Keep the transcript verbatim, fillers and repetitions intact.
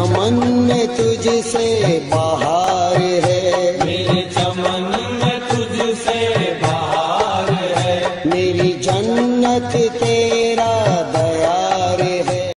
चमन में तुझसे बहार है, मेरे चमन में तुझसे बहार है। मेरी जन्नत तेरा दया